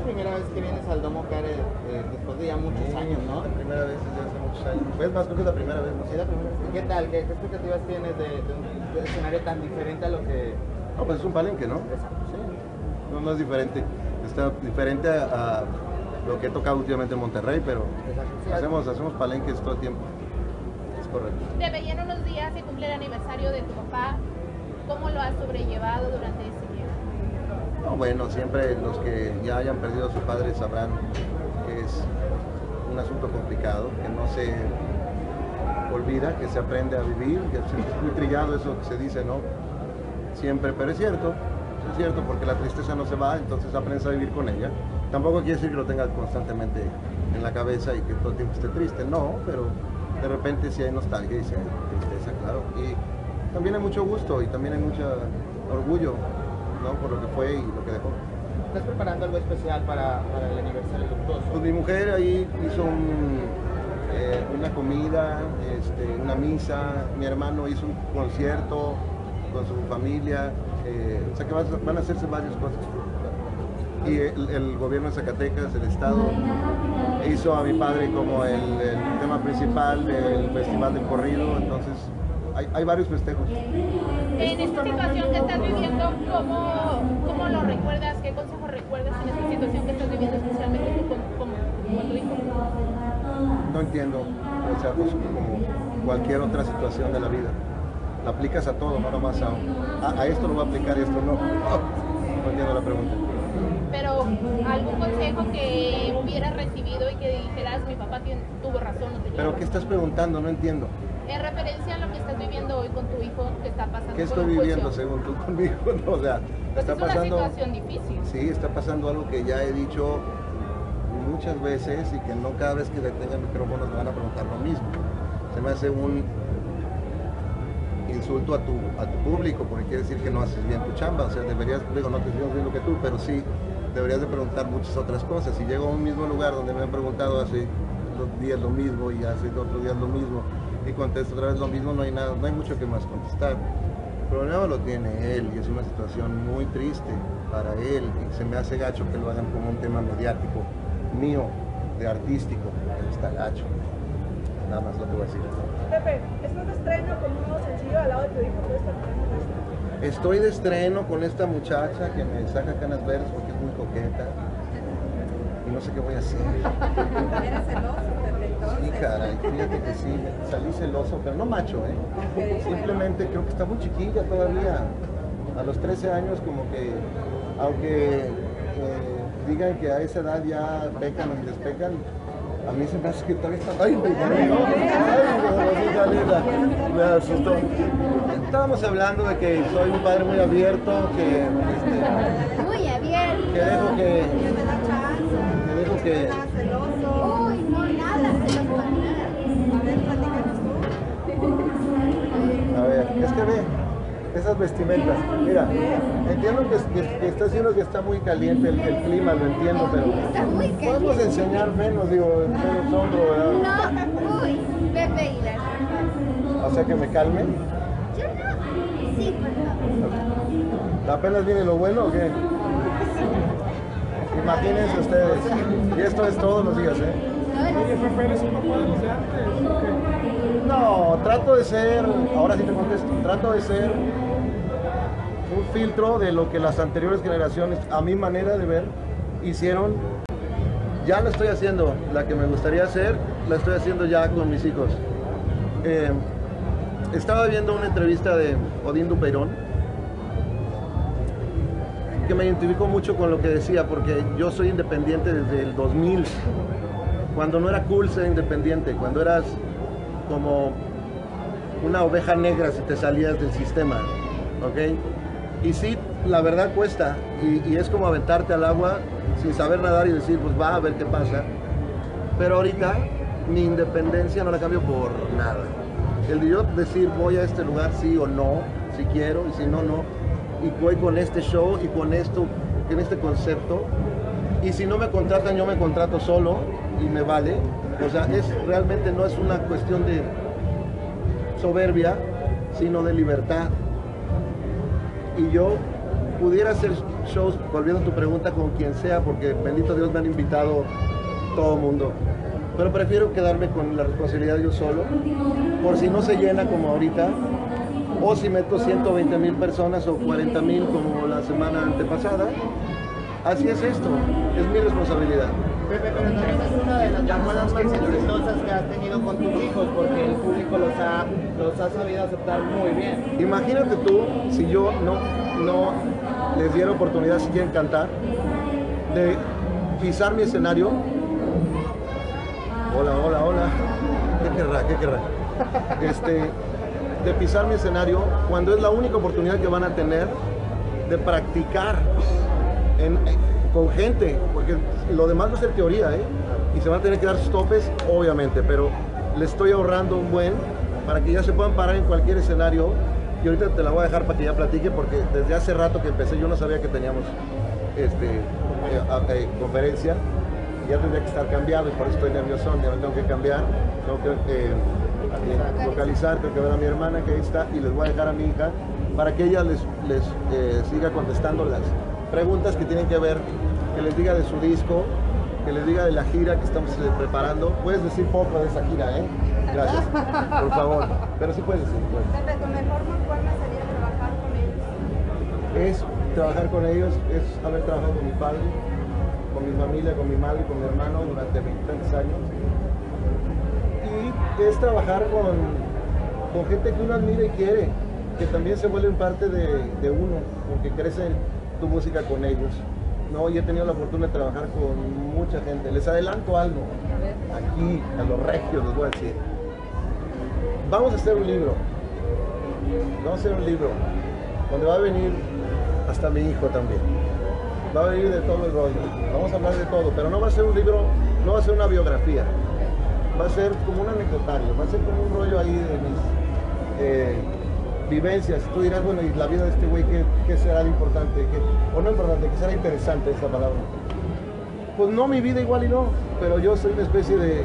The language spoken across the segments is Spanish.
Primera vez que vienes al Domo Care después de ya muchos años, ¿no? La primera vez desde hace muchos años. Pues más, creo que es la primera vez, ¿no? Sí, la primera vez. ¿Qué tal? ¿Qué expectativas tienes de un escenario tan diferente a lo que... No, pues es un palenque, ¿no? Exacto, sí. No es diferente. Está diferente a lo que he tocado últimamente en Monterrey, pero Exacto, sí. hacemos palenques todo el tiempo. Es correcto. Te veía en unos días, se cumple el aniversario de tu papá. ¿Cómo lo has sobrellevado durante ese tiempo? No, bueno, siempre los que ya hayan perdido a su padre sabrán que es un asunto complicado, que no se olvida, que se aprende a vivir, que es muy trillado eso que se dice, ¿no? Siempre, pero es cierto porque la tristeza no se va, entonces aprendes a vivir con ella. Tampoco quiere decir que lo tengas constantemente en la cabeza y que todo el tiempo esté triste, no, pero de repente sí hay nostalgia y sí hay tristeza, claro. Y también hay mucho gusto y también hay mucho orgullo, ¿no? Por lo que fue y lo que dejó. ¿Estás preparando algo especial para el aniversario luctuoso? Pues mi mujer ahí hizo una comida, una misa, mi hermano hizo un concierto con su familia, o sea que van a hacerse varias cosas. Y el gobierno de Zacatecas, el estado, hizo a mi padre como el tema principal del Festival del Corrido, entonces hay varios festejos. En esta situación que estás viviendo, ¿cómo lo recuerdas? ¿Qué consejo recuerdas en esta situación que estás viviendo, especialmente tú como tu hijo? No entiendo, o sea, pues como cualquier otra situación de la vida. La aplicas a todo, no nomás a esto lo voy a aplicar y esto no. No entiendo la pregunta. Pero algún consejo que hubieras recibido y que dijeras, mi papá tuvo razón, no tenía ¿Pero razón. qué estás preguntando? No entiendo. En referencia a lo que estás viviendo hoy con tu hijo, que está pasando ¿Qué por estoy un viviendo juicio. según tú conmigo? No, o sea, Pues está es una pasando. situación difícil. Sí, está pasando algo que ya he dicho muchas veces y que no cada vez que tenga el micrófono me van a preguntar lo mismo. Se me hace un insulto a tu público porque quiere decir que no haces bien tu chamba. O sea, deberías, digo, no te estoy diciendo que tú, pero sí deberías de preguntar muchas otras cosas. Si llego a un mismo lugar donde me han preguntado hace 2 días lo mismo y hace otros días lo mismo y contesto otra vez lo mismo, no hay nada, no hay mucho que más contestar. El problema lo tiene él y es una situación muy triste para él y se me hace gacho que lo hagan como un tema mediático mío, de artístico, está gacho. Nada más lo que voy a decir. Pepe, ¿estás de estreno con un nuevo sencillo al lado de tu hijo? Estoy de estreno con esta muchacha que me saca canas verdes porque es muy coqueta y no sé qué voy a hacer. ¿Eres celoso, Pepe, entonces? Sí, caray, fíjate que sí, salí celoso, pero no macho, ¿eh? Simplemente creo que está muy chiquilla todavía. A los 13 años como que, aunque digan que a esa edad ya pecan y despecan, a mí se me hace que todavía está... ¡Ay, me asustó! Estábamos hablando de que soy un padre muy abierto, que Muy abierto. que dejo que... que dejo que... ¿Estás celoso? Uy, no, nada, se los manera. A ver, platícanos tú. A ver, es que ve esas vestimentas. Mira, entiendo que está diciendo que está muy caliente el clima, lo entiendo, pero Está muy caliente. podemos enseñar menos, digo, menos hombro, ¿verdad? No, uy, Pepe y la... O sea que me calme. Yo no. Sí, por favor. ¿Apenas viene lo bueno o qué? Imagínense ustedes. Y esto es todos los días, ¿eh? Oye, Pepe, ¿eres un papá de los de antes o qué? No, trato de ser, ahora sí te contesto, trato de ser un filtro de lo que las anteriores generaciones, a mi manera de ver, hicieron. Ya lo estoy haciendo, la que me gustaría hacer, la estoy haciendo ya con mis hijos. Estaba viendo una entrevista de Odín Dupeirón, que me identificó mucho con lo que decía, porque yo soy independiente desde el 2000, cuando no era cool ser independiente, cuando eras como una oveja negra si te salías del sistema, ¿ok? Y sí, la verdad cuesta, y es como aventarte al agua sin saber nadar y decir, pues va a ver qué pasa. Pero ahorita mi independencia no la cambio por nada. El de yo decir voy a este lugar sí o no, si quiero, y si no, no. Y voy con este show y con esto, en este concepto. Y si no me contratan, yo me contrato solo y me vale. O sea, realmente no es una cuestión de soberbia, sino de libertad. Y yo pudiera hacer shows, volviendo a tu pregunta, con quien sea, porque bendito Dios me han invitado todo el mundo. Pero prefiero quedarme con la responsabilidad yo solo, por si no se llena como ahorita, o si meto 120,000 personas o 40,000 como la semana antepasada. Así es esto, es mi responsabilidad. Pepe, pero también es una de las llamadas más exitosas que has tenido con tus hijos, porque el público los ha sabido aceptar muy bien. Imagínate tú, si yo no les diera oportunidad, si quieren cantar, de pisar mi escenario. Hola. ¿Qué querrá? De pisar mi escenario, cuando es la única oportunidad que van a tener de practicar con gente, porque lo demás va a ser teoría, y se van a tener que dar sus topes, obviamente, pero le estoy ahorrando un buen para que ya se puedan parar en cualquier escenario. Y ahorita te la voy a dejar para que ya platique, porque desde hace rato que empecé yo no sabía que teníamos conferencia. Ya tendría que estar cambiado y por eso estoy nervioso, ya me tengo que cambiar, tengo que localizar, tengo que ver a mi hermana que ahí está, y les voy a dejar a mi hija para que ella les siga contestando las preguntas que tienen que ver, que les diga de su disco, que les diga de la gira que estamos preparando. Puedes decir poco de esa gira, gracias, por favor, pero sí puedes decir. Pepe, ¿tu mejor forma sería trabajar con ellos? Es trabajar con ellos, es haber trabajado con mi padre, con mi familia, con mi madre y con mi hermano durante 20 años. Y es trabajar con gente que uno admira y quiere, que también se vuelven parte de uno, porque crece tu música con ellos. ¿No? Y he tenido la fortuna de trabajar con mucha gente. Les adelanto algo, aquí, a los regios les voy a decir. Vamos a hacer un libro, donde va a venir hasta mi hijo también. Va a venir de todo el rollo, vamos a hablar de todo, pero no va a ser un libro, no va a ser una biografía, va a ser como un anecdotario, va a ser como un rollo ahí de mis vivencias. Tú dirás, bueno, y la vida de este güey, ¿qué será de importante? O no importante, ¿qué será interesante esa palabra? Pues no, mi vida igual y no, pero yo soy una especie de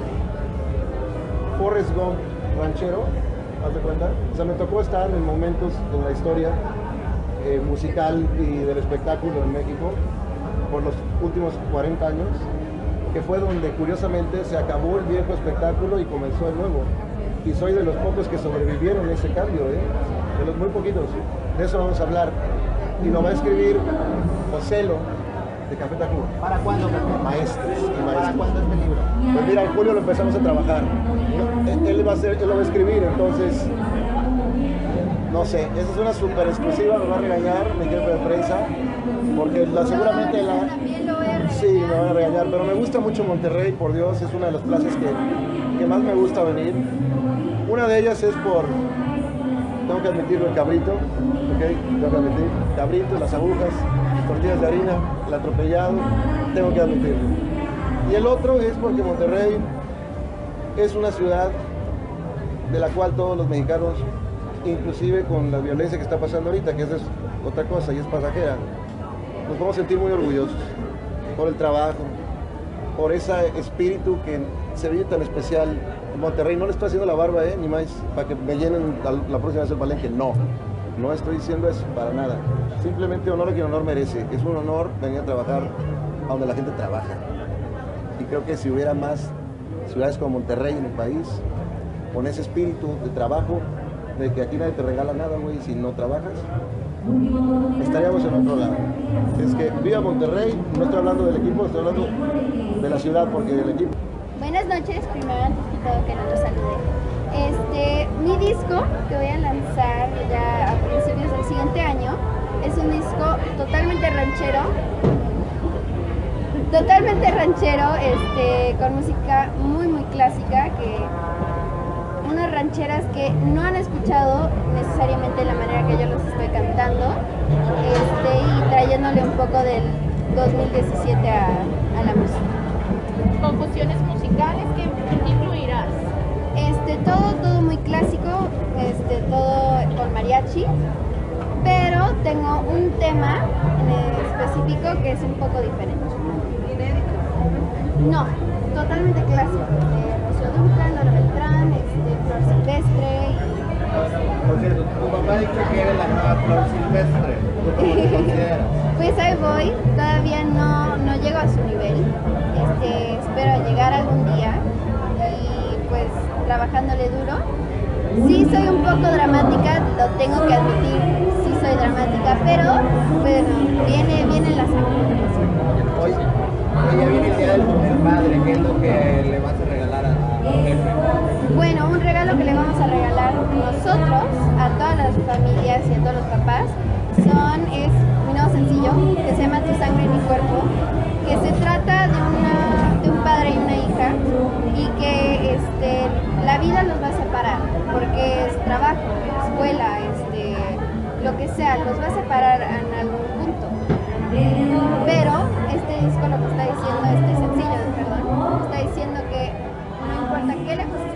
Forrest Gump ranchero, ¿haz de cuenta? O sea, me tocó estar en momentos de la historia musical y del espectáculo en México por los últimos 40 años, que fue donde curiosamente se acabó el viejo espectáculo y comenzó el nuevo. Y soy de los pocos que sobrevivieron ese cambio, de los muy poquitos. De eso vamos a hablar. Y lo va a escribir Joselo, de Café Tacuba. ¿Para cuándo, Pepe? Maestros y ¿Para maestros. cuándo este libro? Pues mira, en julio lo empezamos a trabajar. Él lo va a escribir, entonces, no sé, esa es una súper exclusiva, me va a regañar mi jefe de prensa, porque seguramente la... También lo voy a regañar. Sí, me van a regañar, pero me gusta mucho Monterrey, por Dios, es una de las plazas que más me gusta venir. Una de ellas es tengo que admitirlo, el cabrito, ¿ok? Tengo que admitir, cabrito, las agujas, tortillas de harina, el atropellado, tengo que admitirlo. Y el otro es porque Monterrey es una ciudad de la cual todos los mexicanos, inclusive con la violencia que está pasando ahorita, que esa es otra cosa y es pasajera, nos vamos a sentir muy orgullosos por el trabajo, por ese espíritu que se vive tan especial en Monterrey. No le estoy haciendo la barba, ni más, para que me llenen la próxima vez el Palenque. No estoy diciendo eso, para nada. Simplemente honor a quien honor merece. Es un honor venir a trabajar a donde la gente trabaja. Y creo que si hubiera más ciudades como Monterrey en el país, con ese espíritu de trabajo, de que aquí nadie te regala nada, güey, si no trabajas, estaríamos en otro lado. Es que viva Monterrey, no estoy hablando del equipo, estoy hablando de la ciudad, porque el equipo... Buenas noches, primero antes que todo que no los salude. Mi disco que voy a lanzar ya a principios del siguiente año es un disco totalmente ranchero, con música muy clásica, unas rancheras que no han escuchado necesariamente la manera que yo los estoy cantando, y trayéndole un poco del 2017 a la música. Confusiones musicales, ¿qué incluirás? Todo muy clásico, todo con mariachi, pero tengo un tema en específico que es un poco diferente. ¿Inédito? No, totalmente clásico. Rocío Dúrcal, Nora Beltrán, Flor Silvestre y... Por cierto, tú papá ha dicho que eres la nueva Flor Silvestre. ¿Tú cómo te consideras? Pues ahí voy, todavía no llego a su nivel. Espero llegar algún día y pues trabajándole duro. Sí soy un poco dramática, lo tengo que admitir, sí soy dramática, pero bueno, viene la sangre. Hoy ya viene el día del padre, ¿qué es lo que le vas a regalar a Pepe? Bueno, un regalo que le vamos a regalar nosotros a todas las familias y a todos los papás es mi nuevo sencillo que se llama Tu sangre y mi cuerpo, que se trata de un padre y una hija y que la vida los va a separar porque es trabajo, escuela, lo que sea, los va a separar en algún punto. Pero este disco lo que está diciendo, este sencillo, perdón, está diciendo que no importa qué lejos